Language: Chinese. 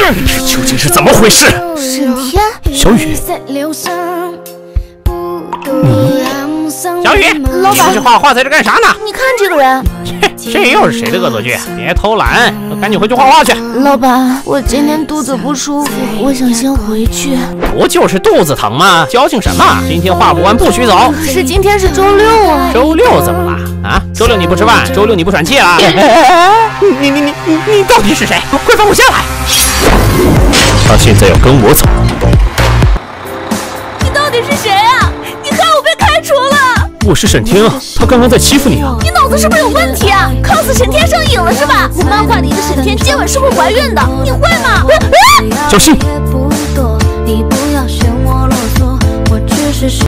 这究竟是怎么回事？ 沈天， 小雨，小雨， 老板， 出去画画在这干啥呢？ 你看这个人， 这又是谁的恶作剧？别偷懒，赶紧回去画画去。 老板，我今天肚子不舒服，我想先回去。 不就是肚子疼吗？矫情什么？今天画不完不许走。 可是今天是周六啊。 周六怎么了？啊？周六你不吃饭，周六你不喘气了？你到底是谁？快放我下来！他现在要跟我走。 你到底是谁啊？你害我被开除了！ 我是沈天啊，他刚刚在欺负你啊！ 你脑子是不是有问题啊 ？cos 沈天上瘾了是吧？漫画里的沈天接吻是会怀孕的，你会吗？ 小心！